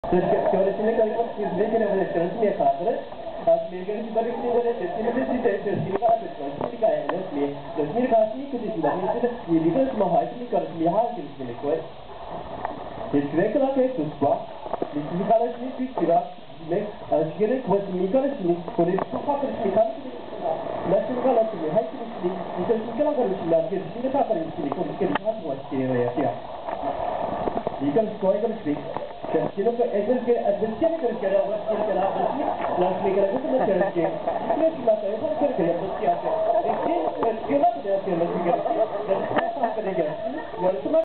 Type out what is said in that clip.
Dus teoreticamente ele conseguiu ver que ele é uma errada, as medidas de barulho de